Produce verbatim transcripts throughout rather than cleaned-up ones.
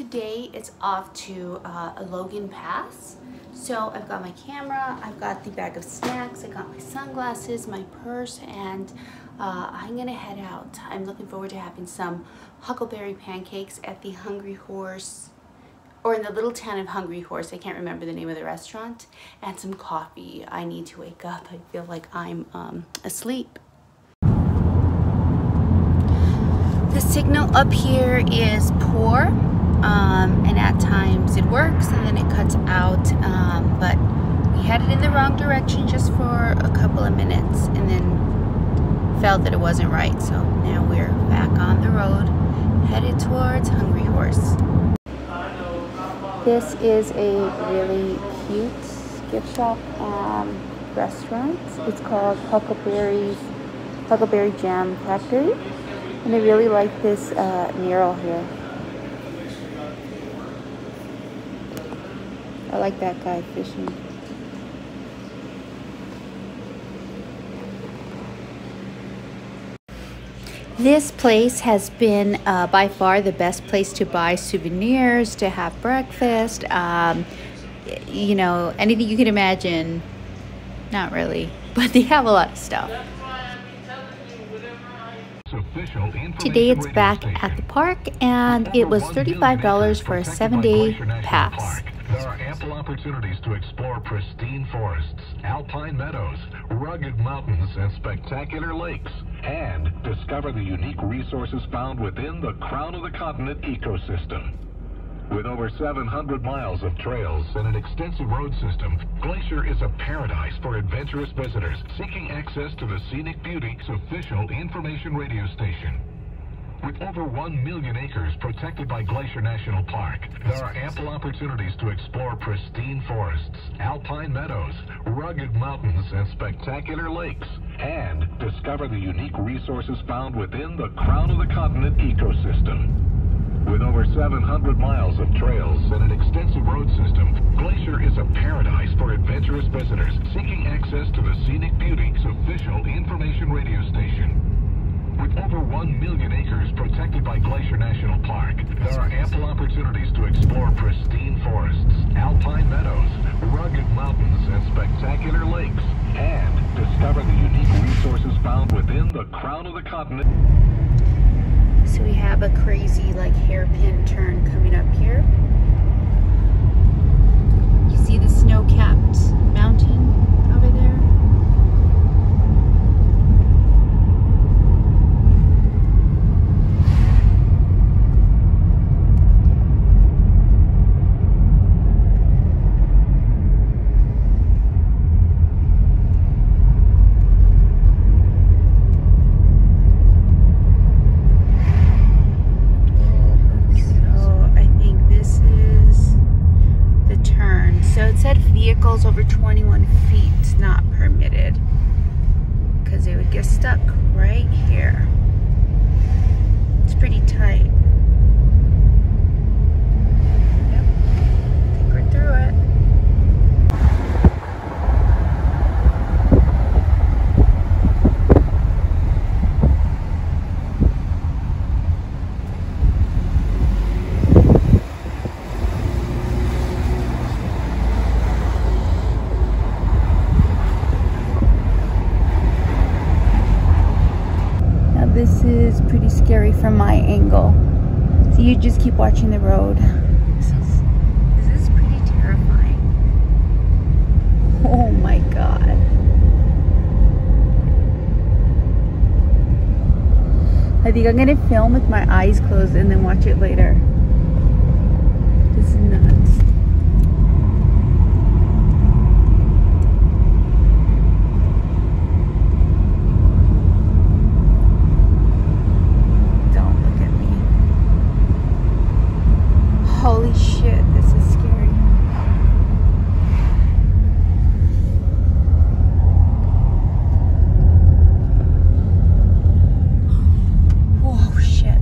today it's off to uh, a Logan Pass. So I've got my camera, I've got the bag of snacks, I got my sunglasses, my purse, and uh, I'm gonna head out. I'm looking forward to having some huckleberry pancakes at the Hungry Horse, or in the little town of Hungry Horse, I can't remember the name of the restaurant, and some coffee. I need to wake up. I feel like I'm um, asleep. The signal up here is poor, um, and at times it works and then it cuts out, um, but we headed in the wrong direction just for a couple of minutes and then felt that it wasn't right, so now we're back on the road headed towards Hungry Horse. This is a really cute gift shop and restaurant. It's called Huckleberry's Huckleberry Jam Factory. And I really like this uh, mural here. I like that guy fishing. This place has been uh, by far the best place to buy souvenirs, to have breakfast, um, you know, anything you can imagine. Not really, but they have a lot of stuff. Today it's back at the park, and it was thirty-five dollars for a seven-day pass. There are ample opportunities to explore pristine forests, alpine meadows, rugged mountains, and spectacular lakes, and discover the unique resources found within the crown of the continent ecosystem. With over seven hundred miles of trails and an extensive road system, Glacier is a paradise for adventurous visitors seeking access to the scenic beauty's official information radio station. With over one million acres protected by Glacier National Park, there are ample opportunities to explore pristine forests, alpine meadows, rugged mountains, and spectacular lakes, and discover the unique resources found within the crown of the continent ecosystem. With over seven hundred miles of trails and an extensive road system, Glacier is a paradise for adventurous visitors seeking access to the scenic beauty's official information radio station. With over one million acres protected by Glacier National Park, there are ample opportunities to explore pristine forests, alpine meadows, rugged mountains, and spectacular lakes, and discover the unique resources found within the crown of the continent. So we have a crazy like hairpin turn coming up here. You see the snow-capped mountain over there? Vehicles over twenty-one feet not permitted, because they would get stuck right here. It's pretty tight. Yep, I think we're through it. This is pretty scary from my angle. So you just keep watching the road. This is, this is pretty terrifying. Oh my God. I think I'm gonna film with my eyes closed and then watch it later. This is nuts. Holy shit, this is scary. Oh shit.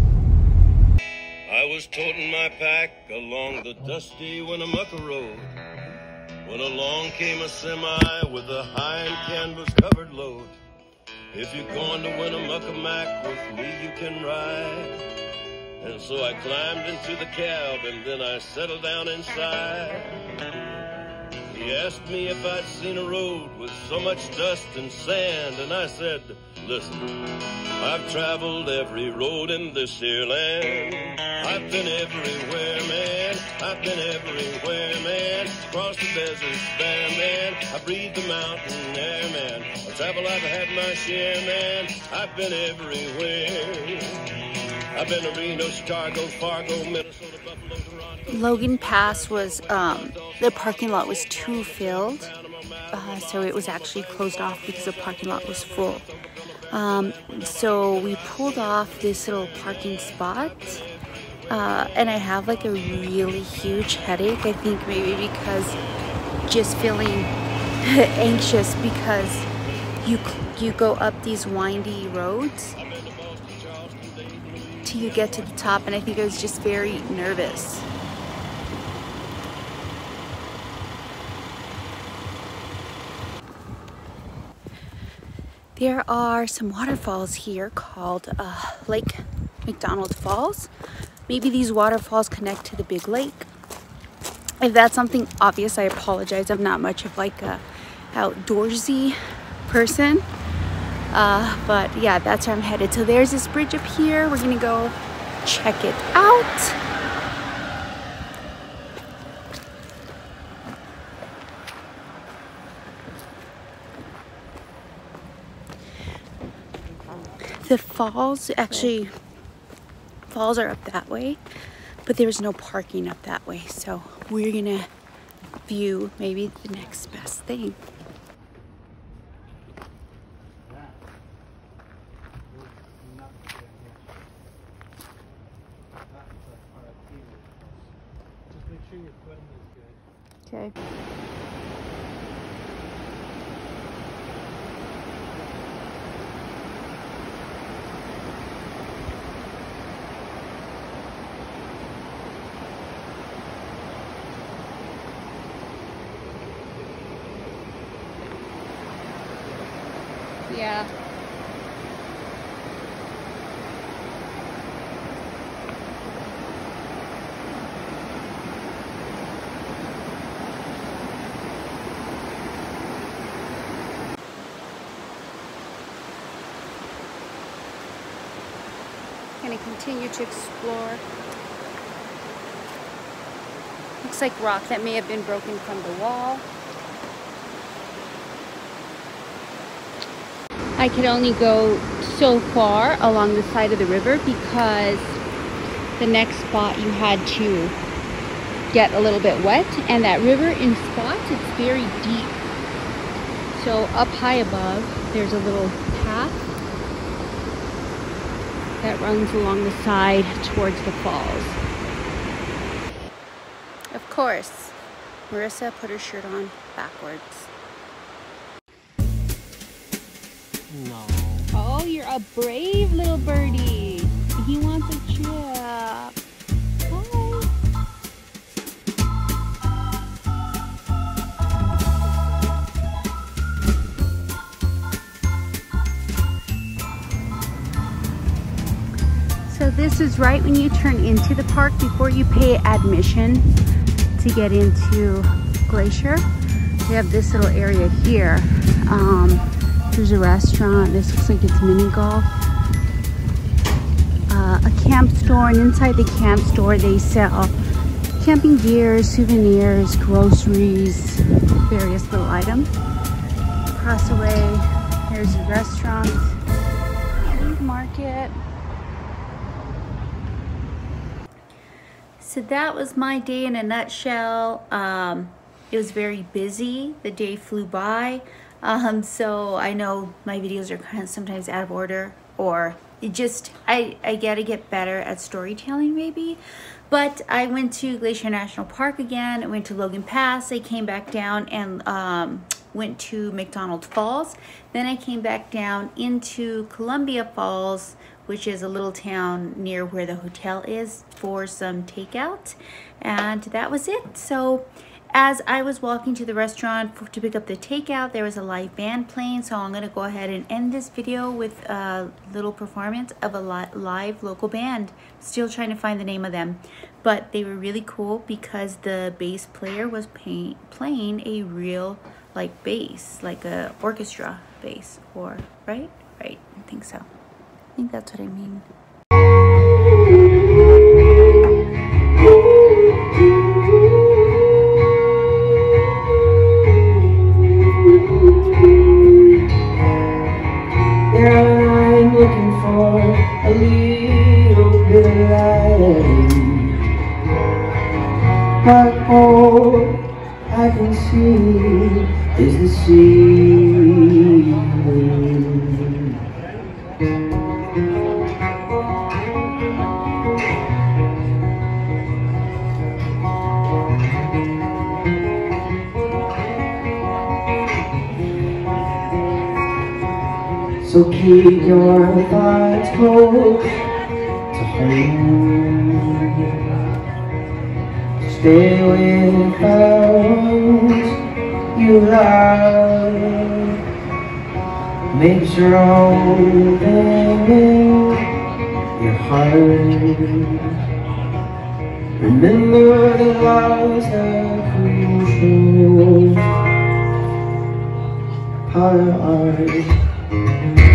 I was toting my pack along the dusty Winnemucca Road when along came a semi with a hind canvas covered load. If you're going to Winnemucca Mac with me, you can ride. And so I climbed into the cab and then I settled down inside. He asked me if I'd seen a road with so much dust and sand, and I said, listen, I've traveled every road in this here land. I've been everywhere, man. I've been everywhere, man. Across the deserts bare, man. I breathe the mountain air, man. I travel, I've had my share, man. I've been everywhere. I've been to Reno, Chicago, Fargo, Minnesota, Buffalo, Toronto. Logan Pass was, um, the parking lot was too filled. Uh, so it was actually closed off because the parking lot was full. Um, so we pulled off this little parking spot. Uh, and I have like a really huge headache. I think maybe because just feeling anxious because you, you go up these windy roads till you get to the top, and I think I was just very nervous. There are some waterfalls here called uh, Lake McDonald Falls. Maybe these waterfalls connect to the big lake. If that's something obvious, I apologize. I'm not much of like a outdoorsy person. Uh, but yeah, that's where I'm headed. So there's this bridge up here. We're gonna go check it out. The falls, actually, falls are up that way, but there's no parking up that way. So we're gonna view maybe the next best thing. Okay. Yeah. Gonna continue to explore. Looks like rock that may have been broken from the wall. I could only go so far along the side of the river because the next spot you had to get a little bit wet, and that river in spots, it's very deep. So up high above, there's a little path that runs along the side towards the falls. Of course, Marissa put her shirt on backwards. No. Oh, you're a brave little birdie. He wants a chip. Hi. So this is right when you turn into the park before you pay admission to get into Glacier. We have this little area here. Um, There's a restaurant. This looks like it's mini golf. Uh, a camp store, and inside the camp store they sell camping gear, souvenirs, groceries, various little items. Across the way, there's a restaurant, food market. So that was my day in a nutshell. Um, it was very busy. The day flew by. Um, so I know my videos are kind of sometimes out of order, or it just, I, I gotta get better at storytelling maybe. But I went to Glacier National Park again. I went to Logan Pass. I came back down and um, went to McDonald Falls. Then I came back down into Columbia Falls, which is a little town near where the hotel is, for some takeout. And that was it. So as I was walking to the restaurant for, to pick up the takeout, there was a live band playing, so I'm going to go ahead and end this video with a little performance of a li live local band. Still trying to find the name of them, but they were really cool because the bass player was pay playing a real like bass, like a orchestra bass, or right? Right, I think so. I think that's what I mean. I'm looking for a little bit of light. But all I can see is the sea. So keep your thoughts close to home. Stay with those you love. Make sure open your heart. Remember the laws of creation. Power art.